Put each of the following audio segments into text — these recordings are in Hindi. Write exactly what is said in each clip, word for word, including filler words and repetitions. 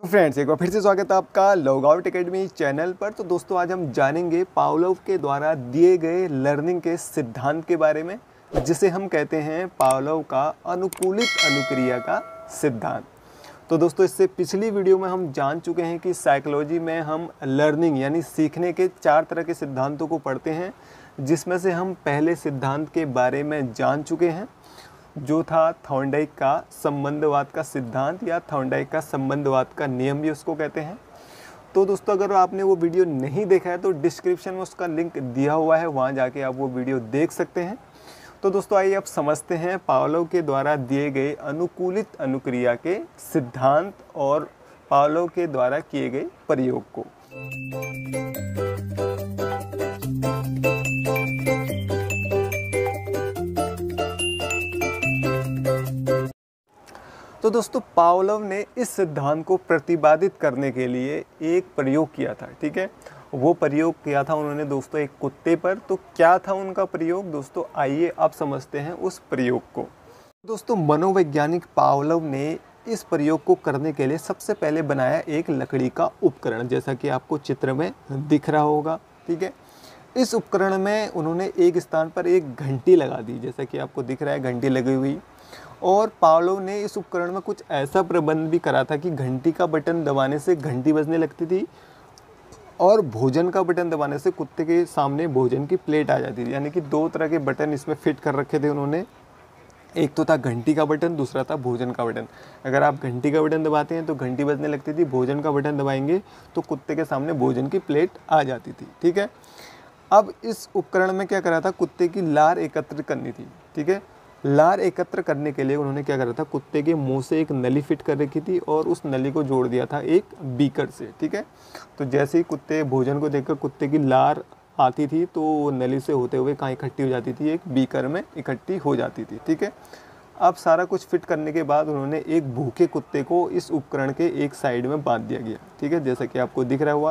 फ्रेंड्स, एक बार फिर से स्वागत है आपका लॉगआउट एकेडमी चैनल पर। तो दोस्तों, आज हम जानेंगे पावलोव के द्वारा दिए गए लर्निंग के सिद्धांत के बारे में, जिसे हम कहते हैं पावलोव का अनुकूलित अनुक्रिया का सिद्धांत। तो दोस्तों, इससे पिछली वीडियो में हम जान चुके हैं कि साइकोलॉजी में हम लर्निंग यानी सीखने के चार तरह के सिद्धांतों को पढ़ते हैं, जिसमें से हम पहले सिद्धांत के बारे में जान चुके हैं, जो था थॉर्नडाइक का संबंधवाद का सिद्धांत या थॉर्नडाइक का संबंधवाद का नियम भी उसको कहते हैं। तो दोस्तों, अगर आपने वो वीडियो नहीं देखा है तो डिस्क्रिप्शन में उसका लिंक दिया हुआ है, वहाँ जाके आप वो वीडियो देख सकते हैं। तो दोस्तों, आइए अब समझते हैं पावलोव के द्वारा दिए गए अनुकूलित अनुक्रिया के सिद्धांत और पावलोव के द्वारा किए गए प्रयोग को। तो दोस्तों, पावलोव ने इस सिद्धांत को प्रतिपादित करने के लिए एक प्रयोग किया था। ठीक है, वो प्रयोग किया था उन्होंने दोस्तों एक कुत्ते पर। तो क्या था उनका प्रयोग दोस्तों, आइए आप समझते हैं उस प्रयोग को। दोस्तों, मनोवैज्ञानिक पावलोव ने इस प्रयोग को करने के लिए सबसे पहले बनाया एक लकड़ी का उपकरण, जैसा कि आपको चित्र में दिख रहा होगा। ठीक है, इस उपकरण में उन्होंने एक स्थान पर एक घंटी लगा दी, जैसा कि आपको दिख रहा है घंटी लगी हुई। और पावलोव ने इस उपकरण में कुछ ऐसा प्रबंध भी करा था कि घंटी का बटन दबाने से घंटी बजने लगती थी और भोजन का बटन दबाने से कुत्ते के सामने भोजन की प्लेट आ जाती थी। यानी कि दो तरह के बटन इसमें फिट कर रखे थे उन्होंने। एक तो था घंटी का बटन, दूसरा था भोजन का बटन। अगर आप घंटी का बटन दबाते हैं तो घंटी बजने लगती थी, भोजन का बटन दबाएंगे तो कुत्ते के सामने भोजन की प्लेट आ जाती थी। ठीक है, अब इस उपकरण में क्या करा था, कुत्ते की लार एकत्र करनी थी। ठीक है, लार एकत्र करने के लिए उन्होंने क्या करा था, कुत्ते के मुंह से एक नली फिट कर रखी थी और उस नली को जोड़ दिया था एक बीकर से। ठीक है, तो जैसे ही कुत्ते भोजन को देखकर कुत्ते की लार आती थी तो वो नली से होते हुए कहाँ इकट्ठी हो जाती थी, एक बीकर में इकट्ठी हो जाती थी। ठीक है, अब सारा कुछ फिट करने के बाद उन्होंने एक भूखे कुत्ते को इस उपकरण के एक साइड में बांध दिया गया। ठीक है, जैसा कि आपको दिख रहा हुआ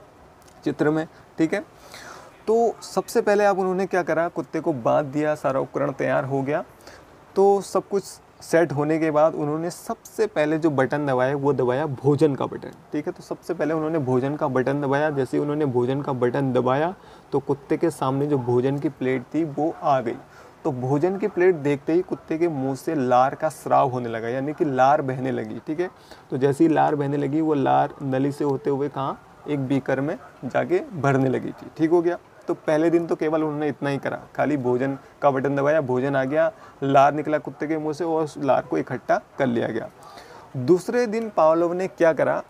चित्र में। ठीक है, तो सबसे पहले अब उन्होंने क्या करा, कुत्ते को बांध दिया, सारा उपकरण तैयार हो गया। तो सब कुछ सेट होने के बाद उन्होंने सबसे पहले जो बटन दबाया वो दबाया भोजन का बटन। ठीक है, तो सबसे पहले उन्होंने भोजन का बटन दबाया। जैसे ही उन्होंने भोजन का बटन दबाया तो कुत्ते के सामने जो भोजन की प्लेट थी वो आ गई। तो भोजन की प्लेट देखते ही कुत्ते के मुंह से लार का स्राव होने लगा, यानी कि लार बहने लगी। ठीक है, तो जैसे ही लार बहने लगी वो लार नली से होते हुए कहाँ, एक बीकर में जाके भरने लगी थी। ठीक हो गया। तो पहले दिन तो केवल उन्होंने इतना ही करा, खाली भोजन का बटन दबाया, भोजन आ गया, लार निकला कुत्ते के मुंह से और उस लार को इकट्ठा कर लिया गया। दूसरे दिन पावलोव ने क्या करा,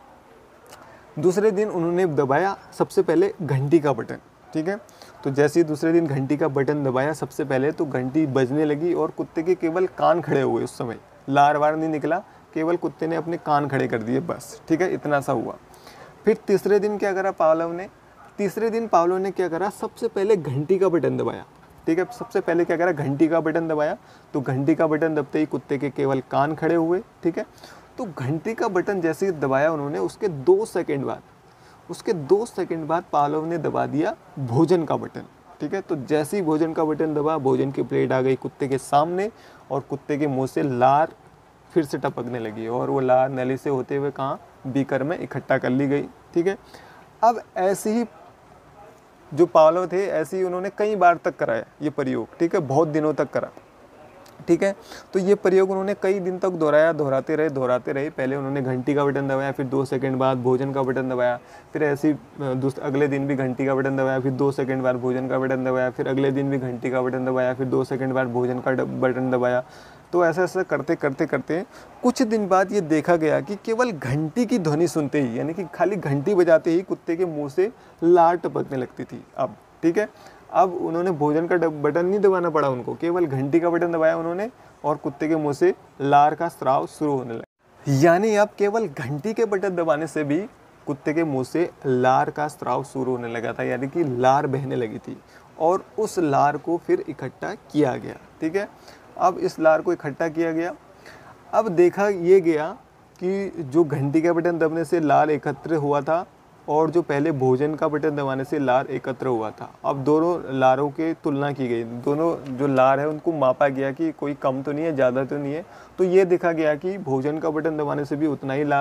दूसरे दिन उन्होंने दबाया सबसे पहले घंटी का बटन। ठीक है, तो जैसे ही दूसरे दिन घंटी का बटन दबाया सबसे पहले तो घंटी बजने लगी और कुत्ते के केवल कान खड़े हुए। उस समय लार वार नहीं निकला, केवल कुत्ते ने अपने कान खड़े कर दिए, बस। ठीक है, इतना सा हुआ। फिर तीसरे दिन क्या करा पावलोव ने, तीसरे दिन पावलोव ने क्या करा, सबसे पहले घंटी का बटन दबाया। ठीक है, सबसे पहले क्या करा, घंटी का बटन दबाया। तो घंटी का बटन दबते ही कुत्ते के केवल कान खड़े हुए। ठीक है, तो घंटी का बटन जैसे ही दबाया उन्होंने, उसके दो सेकंड बाद उसके दो सेकंड बाद पावलोव ने दबा दिया भोजन का बटन। ठीक है, तो जैसे ही भोजन का बटन दबा, भोजन की प्लेट आ गई कुत्ते के सामने और कुत्ते के मुँह से लार फिर से टपकने लगी और वो लार नली से होते हुए कहाँ, बीकर में इकट्ठा कर ली गई। ठीक है, अब ऐसे ही जो पावलोव थे ऐसे ही उन्होंने कई बार तक कराया ये प्रयोग। ठीक है, बहुत दिनों तक करा। ठीक है, तो ये प्रयोग उन्होंने कई दिन तक दोहराया, दोहराते रहे दोहराते रहे पहले उन्होंने घंटी का बटन दबाया, फिर दो सेकंड बाद भोजन का बटन दबाया, फिर ऐसे ही अगले दिन भी घंटी का बटन दबाया, फिर दो सेकंड बाद भोजन का बटन दबाया, फिर अगले दिन भी घंटी का बटन दबाया, फिर दो सेकंड बाद भोजन का बटन दबाया। तो ऐसा ऐसा करते करते करते कुछ दिन बाद ये देखा गया कि केवल घंटी की ध्वनि सुनते ही, यानी कि खाली घंटी बजाते ही कुत्ते के मुंह से लार टपकने लगती थी अब। ठीक है, अब उन्होंने भोजन का बटन नहीं दबाना पड़ा उनको, केवल घंटी का बटन दबाया उन्होंने और कुत्ते के मुंह से लार का स्राव शुरू होने लगा। यानी अब केवल घंटी के बटन दबाने से भी कुत्ते के मुंह से लार का स्राव शुरू होने लगा था, यानी कि लार बहने लगी थी और उस लार को फिर इकट्ठा किया गया। ठीक है, अब इस लार को इकट्ठा किया गया। अब देखा ये गया कि जो घंटी का बटन दबाने से लार एकत्र हुआ था और जो पहले भोजन का बटन दबाने से लार एकत्र हुआ था, अब दोनों लारों की तुलना की गई। दोनों जो लार है उनको मापा गया कि कोई कम तो नहीं है, ज़्यादा तो नहीं है। तो ये देखा गया कि भोजन का बटन दबाने से भी उतना ही लार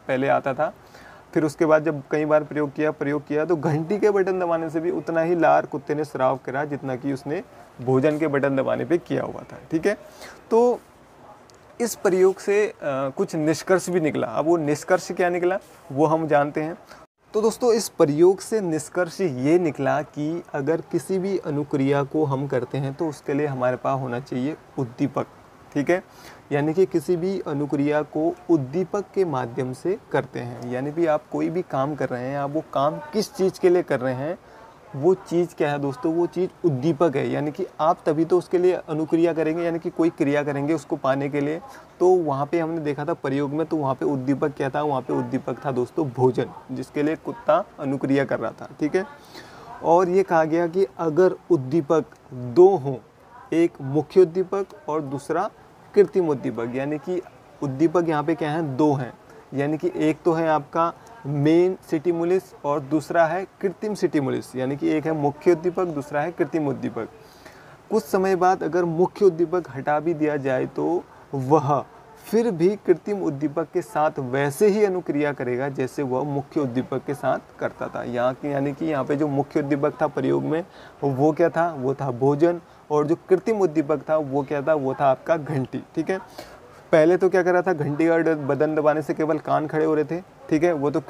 पहले आता था। फिर उसके बाद जब कई बार प्रयोग किया प्रयोग किया तो घंटी के बटन दबाने से भी उतना ही लार कुत्ते ने स्राव करा जितना कि उसने भोजन के बटन दबाने पे किया हुआ था। ठीक है, तो इस प्रयोग से आ, कुछ निष्कर्ष भी निकला। अब वो निष्कर्ष क्या निकला वो हम जानते हैं। तो दोस्तों इस प्रयोग से निष्कर्ष ये निकला कि अगर किसी भी अनुक्रिया को हम करते हैं तो उसके लिए हमारे पास होना चाहिए उद्दीपक। ठीक है, यानी कि किसी भी अनुक्रिया को उद्दीपक के माध्यम से करते हैं। यानी कि आप कोई भी काम कर रहे हैं, आप वो काम किस चीज़ के लिए कर रहे हैं, वो चीज़ क्या है दोस्तों, वो चीज़ उद्दीपक है। यानी कि आप तभी तो उसके लिए अनुक्रिया करेंगे, यानी कि कोई क्रिया करेंगे उसको पाने के लिए। तो वहाँ पे हमने देखा था प्रयोग में, तो वहाँ पे उद्दीपक क्या था, वहाँ पे उद्दीपक था दोस्तों भोजन, जिसके लिए कुत्ता अनुक्रिया कर रहा था। ठीक है, और ये कहा गया कि अगर उद्दीपक दो हों, एक मुख्य उद्दीपक और दूसरा कृत्रिम उद्दीपक, यानी कि उद्दीपक यहाँ पे क्या है, दो हैं। यानी कि एक तो है आपका मेन स्टिमुलस और दूसरा है कृत्रिम स्टिमुलस, यानी कि एक है मुख्य उद्दीपक, दूसरा है कृत्रिम उद्दीपक। कुछ समय बाद अगर मुख्य उद्दीपक हटा भी दिया जाए तो वह फिर भी कृत्रिम उद्दीपक के साथ वैसे ही अनुक्रिया करेगा जैसे वह मुख्य उद्दीपक के साथ करता था। यहाँ की यानी कि यहाँ पे जो मुख्य उद्दीपक था प्रयोग में वो क्या था, वो था भोजन, और जो कृत्रिम उद्दीपक था वो क्या था, वो था आपका घंटी। ठीक है, पहले तो क्या कर रहा था, घंटी का बटन दबाने से केवल कान खड़े हो रहे थे। ठीक है, वो तो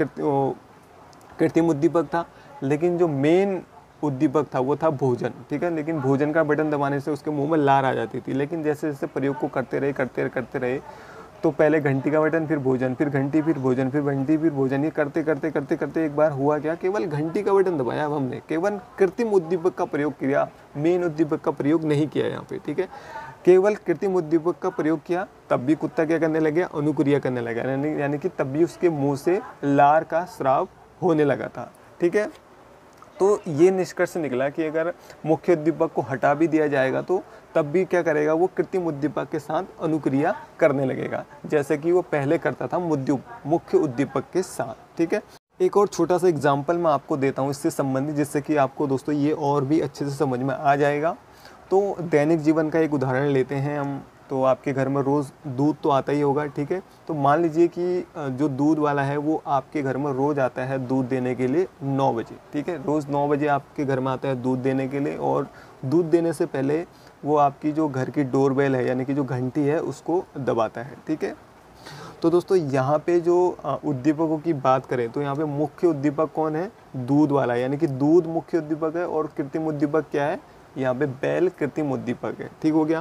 कृत्रिम उद्दीपक था, लेकिन जो मेन उद्दीपक था वो था भोजन। ठीक है, लेकिन भोजन का बटन दबाने से उसके मुंह में लार आ जाती थी। लेकिन जैसे जैसे प्रयोग को करते रहे करते रहे करते रहे तो पहले घंटी का बटन, फिर भोजन, फिर घंटी, फिर भोजन, फिर घंटी, फिर भोजन, ये करते करते करते करते एक बार हुआ क्या, केवल घंटी का बटन दबाया अब हमने, केवल कृत्रिम उद्दीपक का प्रयोग किया, मेन उद्दीपक का प्रयोग नहीं किया यहाँ पे। ठीक है, केवल कृत्रिम उद्दीपक का प्रयोग किया, तब भी कुत्ता क्या करने लगे, अनुक्रिया करने लगा, यानी यानी कि तब भी उसके मुंह से लार का स्राव होने लगा था। ठीक है, तो ये निष्कर्ष निकला कि अगर मुख्य उद्दीपक को हटा भी दिया जाएगा तो तब भी क्या करेगा, वो कृत्रिम उद्दीपक के साथ अनुक्रिया करने लगेगा, जैसे कि वो पहले करता था मुख्य उद्दीपक के साथ। ठीक है, एक और छोटा सा एग्जाम्पल मैं आपको देता हूँ इससे संबंधित, जिससे कि आपको दोस्तों ये और भी अच्छे से समझ में आ जाएगा। तो दैनिक जीवन का एक उदाहरण लेते हैं हम। तो आपके घर में रोज़ दूध तो आता ही होगा। ठीक है, तो मान लीजिए कि जो दूध वाला है वो आपके घर में रोज़ आता है दूध देने के लिए नौ बजे। ठीक है, रोज़ नौ बजे आपके घर में आता है दूध देने के लिए, और दूध देने से पहले वो आपकी जो घर की डोरबेल है, यानी कि जो घंटी है, उसको दबाता है। ठीक है, तो दोस्तों यहाँ पे जो उद्दीपकों की बात करें तो यहाँ पे मुख्य उद्दीपक कौन है, दूध वाला, यानी कि दूध मुख्य उद्दीपक है, और कृत्रिम उद्दीपक क्या है, यहाँ पे बैल कृत्रिम उद्दीपक है। ठीक हो गया।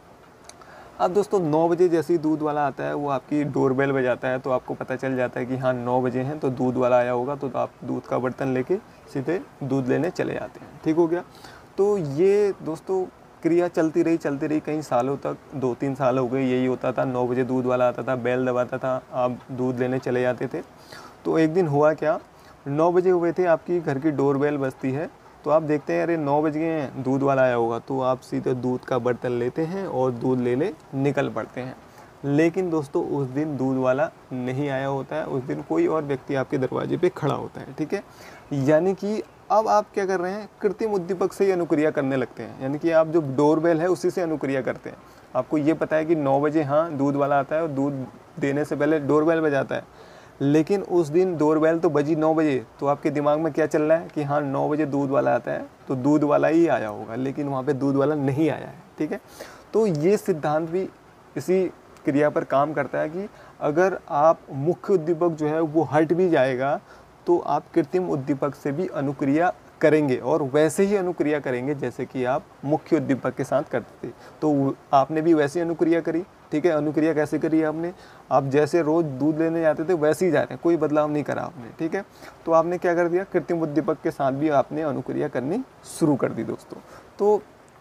अब दोस्तों नौ बजे जैसे ही दूध वाला आता है वो आपकी डोरबेल बजाता है, तो आपको पता चल जाता है कि हाँ नौ बजे हैं तो दूध वाला आया होगा, तो, तो आप दूध का बर्तन लेके सीधे दूध लेने चले जाते हैं। ठीक हो गया। तो ये दोस्तों क्रिया चलती रही चलती रही कई सालों तक, दो तीन साल हो गए यही होता था, नौ बजे दूध वाला आता था, बैल दबाता था, आप दूध लेने चले जाते थे। तो एक दिन हुआ क्या, नौ बजे हुए थे, आपकी घर की डोरबेल बजती है, तो आप देखते हैं अरे नौ बज गए हैं, दूध वाला आया होगा, तो आप सीधे दूध का बर्तन लेते हैं और दूध लेने निकल पड़ते हैं। लेकिन दोस्तों उस दिन दूध वाला नहीं आया होता है, उस दिन कोई और व्यक्ति आपके दरवाजे पे खड़ा होता है। ठीक है, यानी कि अब आप क्या कर रहे हैं, कृत्रिम उद्दीपक से ही अनुक्रिया करने लगते हैं, यानी कि आप जो डोरबेल है उसी से अनुक्रिया करते हैं। आपको ये पता है कि नौ बजे हाँ दूध वाला आता है और दूध देने से पहले डोरबेल बजाता है, लेकिन उस दिन डोरबेल तो बजी नौ बजे, तो आपके दिमाग में क्या चल रहा है कि हाँ नौ बजे दूध वाला आता है तो दूध वाला ही आया होगा, लेकिन वहाँ पे दूध वाला नहीं आया है। ठीक है, तो ये सिद्धांत भी इसी क्रिया पर काम करता है कि अगर आप मुख्य उद्दीपक जो है वो हट भी जाएगा तो आप कृत्रिम उद्दीपक से भी अनुक्रिया करेंगे, और वैसे ही अनुक्रिया करेंगे जैसे कि आप मुख्य उद्दीपक के साथ करते थे। तो आपने भी वैसी अनुक्रिया करी। ठीक है, अनुक्रिया कैसे करी आपने, आप जैसे रोज़ दूध लेने जाते थे वैसे ही जा रहे हैं, कोई बदलाव नहीं करा आपने। ठीक है, तो आपने क्या कर दिया, कृत्रिम उद्दीपक के साथ भी आपने अनुक्रिया करनी शुरू कर दी दोस्तों। तो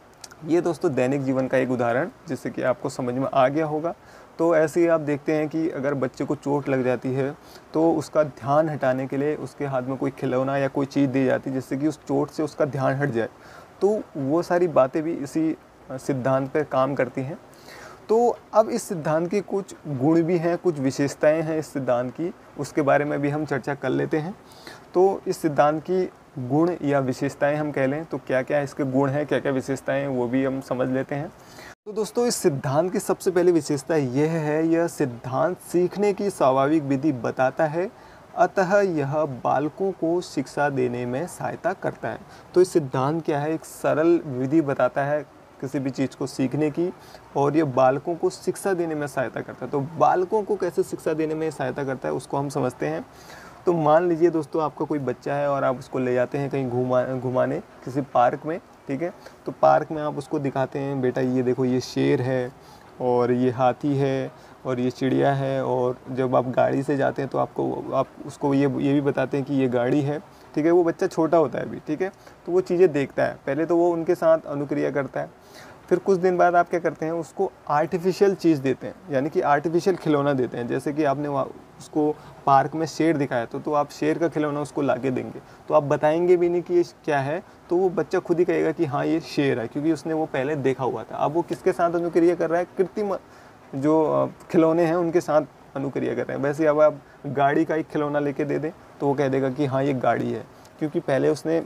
ये दोस्तों दैनिक जीवन का एक उदाहरण, जिससे कि आपको समझ में आ गया होगा। तो ऐसे ही आप देखते हैं कि अगर बच्चे को चोट लग जाती है तो उसका ध्यान हटाने के लिए उसके हाथ में कोई खिलौना या कोई चीज़ दी जाती है जिससे कि उस चोट से उसका ध्यान हट जाए। तो वो सारी बातें भी इसी सिद्धांत पर काम करती हैं। तो अब इस सिद्धांत की कुछ गुण भी हैं, कुछ विशेषताएं हैं इस सिद्धांत की, उसके बारे में भी हम चर्चा कर लेते हैं। तो इस सिद्धांत की गुण या विशेषताएं हम कह लें तो क्या क्या इसके गुण हैं, क्या क्या विशेषताएं हैं, वो भी हम समझ लेते हैं। तो दोस्तों इस सिद्धांत की सबसे पहली विशेषता यह है, यह सिद्धांत सीखने की स्वाभाविक विधि बताता है, अतः यह बालकों को शिक्षा देने में सहायता करता है। तो इस सिद्धांत क्या है, एक सरल विधि बताता है किसी भी चीज़ को सीखने की, और ये बालकों को शिक्षा देने में सहायता करता है। तो बालकों को कैसे शिक्षा देने में सहायता करता है उसको हम समझते हैं। तो मान लीजिए दोस्तों आपका कोई बच्चा है और आप उसको ले जाते हैं कहीं घुमा घुमाने किसी पार्क में, ठीक है। तो पार्क में आप उसको दिखाते हैं, बेटा ये देखो ये शेर है और ये हाथी है और ये चिड़िया है, और जब आप गाड़ी से जाते हैं तो आपको आप उसको ये ये भी बताते हैं कि ये गाड़ी है, ठीक है। वो बच्चा छोटा होता है अभी, ठीक है। तो वो चीज़ें देखता है, पहले तो वो उनके साथ अनुक्रिया करता है, फिर कुछ दिन बाद आप क्या करते हैं, उसको आर्टिफिशियल चीज़ देते हैं, यानी कि आर्टिफिशियल खिलौना देते हैं। जैसे कि आपने वहाँ उसको पार्क में शेर दिखाया तो तो आप शेर का खिलौना उसको ला के देंगे, तो आप बताएंगे भी नहीं कि ये क्या है, तो वो बच्चा खुद ही कहेगा कि हाँ ये शेर है, क्योंकि उसने वो पहले देखा हुआ था। अब वो किसके साथ अनुक्रिया कर रहा है, कृत्रिम जो खिलौने हैं उनके साथ अनुक्रिया कर रहे हैं। वैसे अब आप गाड़ी का एक खिलौना लेके दे दें तो वो कह देगा कि हाँ ये गाड़ी है, क्योंकि पहले उसने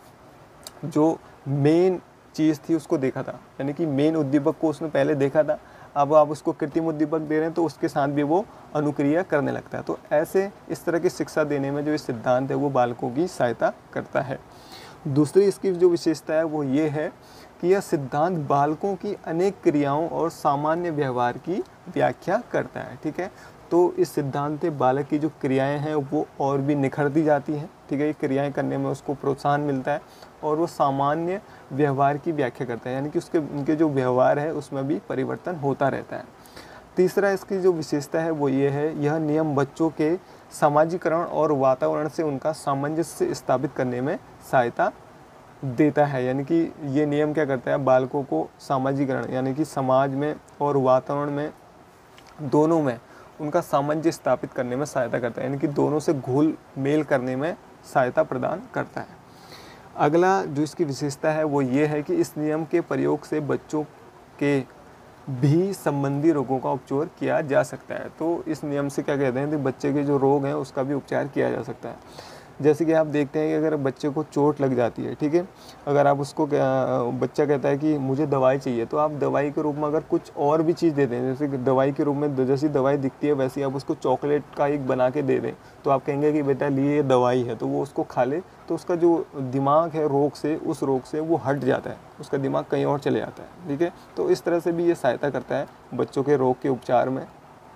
जो मेन चीज़ थी उसको देखा था, यानी कि मेन उद्दीपक को उसने पहले देखा था। अब आप उसको कृत्रिम उद्दीपक दे रहे हैं तो उसके साथ भी वो अनुक्रिया करने लगता है। तो ऐसे इस तरह की शिक्षा देने में जो ये सिद्धांत है वो बालकों की सहायता करता है। दूसरी इसकी जो विशेषता है वो ये है कि यह सिद्धांत बालकों की अनेक क्रियाओं और सामान्य व्यवहार की व्याख्या करता है, ठीक है। तो इस सिद्धांत से बालक की जो क्रियाएं हैं वो और भी निखरती जाती हैं, ठीक है। ये क्रियाएं करने में उसको प्रोत्साहन मिलता है और वो सामान्य व्यवहार की व्याख्या करता है, यानी कि उसके उनके जो व्यवहार है उसमें भी परिवर्तन होता रहता है। तीसरा इसकी जो विशेषता है वो ये है, यह नियम बच्चों के समाजीकरण और वातावरण से उनका सामंजस्य स्थापित करने में सहायता देता है। यानी कि ये नियम क्या करता है, बालकों को सामाजीकरण यानी कि समाज में और वातावरण में दोनों में उनका सामंजस्य स्थापित करने में सहायता करता है, यानी कि दोनों से घुल मेल करने में सहायता प्रदान करता है। अगला जो इसकी विशेषता है वो ये है कि इस नियम के प्रयोग से बच्चों के भी संबंधी रोगों का उपचार किया जा सकता है। तो इस नियम से क्या कहते हैं कि बच्चे के जो रोग हैं उसका भी उपचार किया जा सकता है। जैसे कि आप देखते हैं कि अगर बच्चे को चोट लग जाती है, ठीक है, अगर आप उसको बच्चा कहता है कि मुझे दवाई चाहिए, तो आप दवाई के रूप में अगर कुछ और भी चीज़ दे दें, जैसे दवाई के रूप में जैसी दवाई दिखती है वैसी आप उसको चॉकलेट का एक बना के दे दें, तो आप कहेंगे कि बेटा लिए ये दवाई है, तो वो उसको खा ले, तो उसका जो दिमाग है रोग से उस रोग से वो हट जाता है, उसका दिमाग कहीं और चले जाता है, ठीक है। तो इस तरह से भी ये सहायता करता है बच्चों के रोग के उपचार में।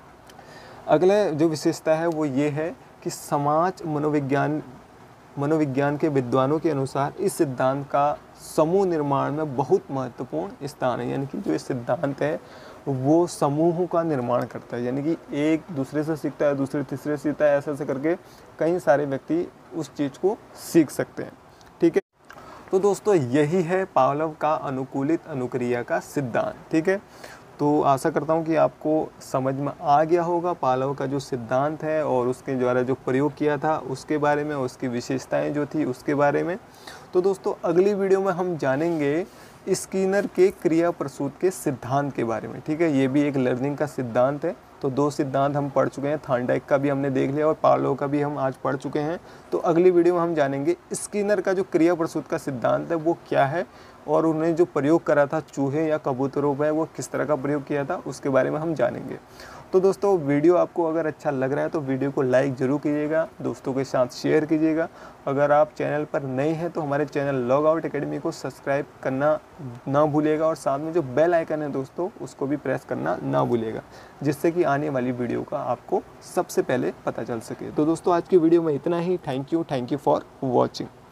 अगला जो विशेषता है वो ये है कि समाज मनोविज्ञान मनोविज्ञान के विद्वानों के अनुसार इस सिद्धांत का समूह निर्माण में बहुत महत्वपूर्ण स्थान है। यानी कि जो ये सिद्धांत है वो समूह का निर्माण करता है, यानी कि एक दूसरे से सीखता है, दूसरे तीसरे से सीखता है, ऐसे ऐसे करके कई सारे व्यक्ति उस चीज़ को सीख सकते हैं, ठीक है। तो दोस्तों यही है पावलोव का अनुकूलित अनुक्रिया का सिद्धांत, ठीक है। तो आशा करता हूँ कि आपको समझ में आ गया होगा पावलोव का जो सिद्धांत है और उसके द्वारा जो प्रयोग किया था उसके बारे में, उसकी विशेषताएं जो थी उसके बारे में। तो दोस्तों अगली वीडियो में हम जानेंगे स्किनर के क्रिया प्रसूत के सिद्धांत के बारे में, ठीक है। ये भी एक लर्निंग का सिद्धांत है। तो दो सिद्धांत हम पढ़ चुके हैं, थॉर्नडाइक का भी हमने देख लिया और पावलोव का भी हम आज पढ़ चुके हैं। तो अगली वीडियो में हम जानेंगे स्किनर का जो क्रिया प्रसूत का सिद्धांत है वो क्या है, और उन्होंने जो प्रयोग करा था चूहे या कबूतरों पर वो किस तरह का प्रयोग किया था उसके बारे में हम जानेंगे। तो दोस्तों वीडियो आपको अगर अच्छा लग रहा है तो वीडियो को लाइक ज़रूर कीजिएगा, दोस्तों के साथ शेयर कीजिएगा। अगर आप चैनल पर नए हैं तो हमारे चैनल लॉग आउट एकेडमी को सब्सक्राइब करना ना भूलिएगा, और साथ में जो बेल आइकन है दोस्तों उसको भी प्रेस करना ना भूलिएगा, जिससे कि आने वाली वीडियो का आपको सबसे पहले पता चल सके। तो दोस्तों आज की वीडियो में इतना ही। Thank you thank you for watching.